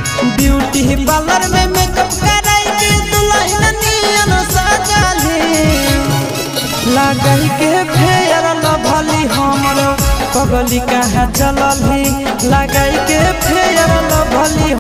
beauty parlour में makeup कराई के दुल्हन नियन सजाली लगाई के फेयर लभली हमर पगली कहाँ चलली लगाई के फेयर लभली